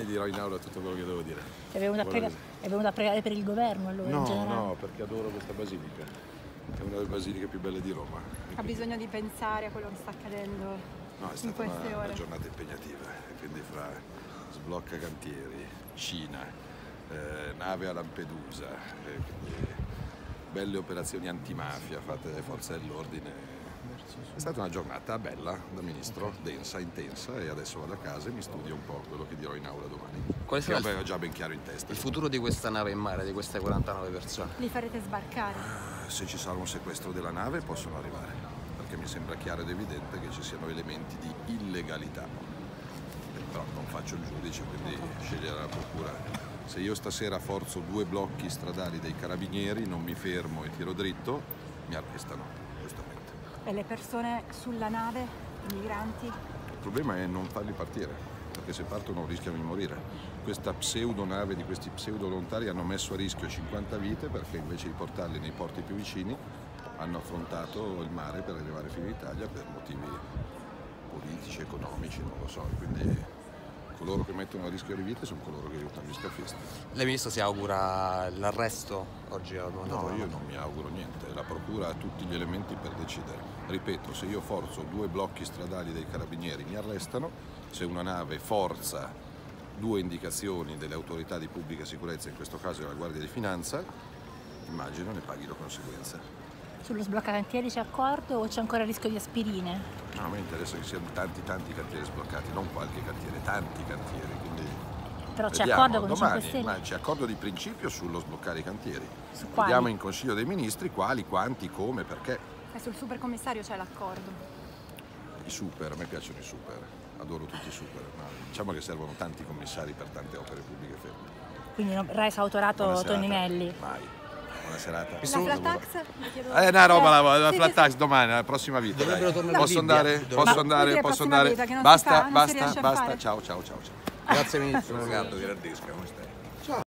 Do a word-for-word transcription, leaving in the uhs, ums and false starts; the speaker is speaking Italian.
dirò in aula tutto quello che devo dire. È venuto, a, prega è venuto a pregare per il governo allora? No, in generale? no, perché adoro questa basilica. È una delle basiliche più belle di Roma. Ha bisogno di pensare a quello che sta accadendo no, è in stata queste una, ore. una giornata impegnativa, e quindi fra sblocca cantieri, Cina, eh, nave a Lampedusa, eh, quindi belle operazioni antimafia fatte dalle forze dell'ordine. È stata una giornata bella da ministro, densa, intensa, e adesso vado a casa e mi studio un po' quello che dirò in aula domani. Quale sarà che ho già ben chiaro in testa. Il futuro di questa nave in mare, di queste quarantanove persone? Li farete sbarcare? Uh, se ci sarà un sequestro della nave possono arrivare, perché mi sembra chiaro ed evidente che ci siano elementi di illegalità. Però non faccio il giudice, quindi sceglierà la procura. Se io stasera forzo due blocchi stradali dei carabinieri, non mi fermo e tiro dritto, mi arrestano, giustamente. E le persone sulla nave, i migranti? Il problema è non farli partire, perché se partono rischiano di morire. Questa pseudo nave di questi pseudo volontari hanno messo a rischio cinquanta vite, perché invece di portarli nei porti più vicini hanno affrontato il mare per arrivare fino in Italia per motivi politici, economici, non lo so. Quindi coloro che mettono a rischio le vite sono coloro che aiutano gli scafisti. Lei, Ministro, si augura l'arresto oggi? No, io non mi auguro niente. La procura ha tutti gli elementi per decidere. Ripeto, se io forzo due blocchi stradali dei carabinieri mi arrestano, se una nave forza due indicazioni delle autorità di pubblica sicurezza, in questo caso della Guardia di Finanza, immagino ne paghi le conseguenze. Sullo sbloccacantieri c'è accordo o c'è ancora il rischio di aspirine? No, a me interessa che siano tanti tanti cantieri sbloccati, non qualche cantiere, tanti cantieri, quindi però c'è vediamo, accordo con domani, i cinque Stelle? C'è accordo di principio sullo sbloccare i cantieri. Su quali? Vediamo in Consiglio dei Ministri quali, quanti, come, perché. E sul supercommissario c'è l'accordo? I super, a me piacciono i super, adoro tutti i super, ma diciamo che servono tanti commissari per tante opere pubbliche ferme. Quindi no, Res ha autorato Toninelli? Mai. Buona serata. La flat tax? Eh, una roba, la, la sì, flat sì. tax domani, la prossima vita. Dovrebbero tornare Posso a Bibbia. andare? Ma- Posso andare? Posso andare? vita, che non si Basta, fa, non si basta, riesce a basta. fare. Ciao, ciao, ciao, ciao. Grazie, Ministro. Riccardo Gherardesca, come stai?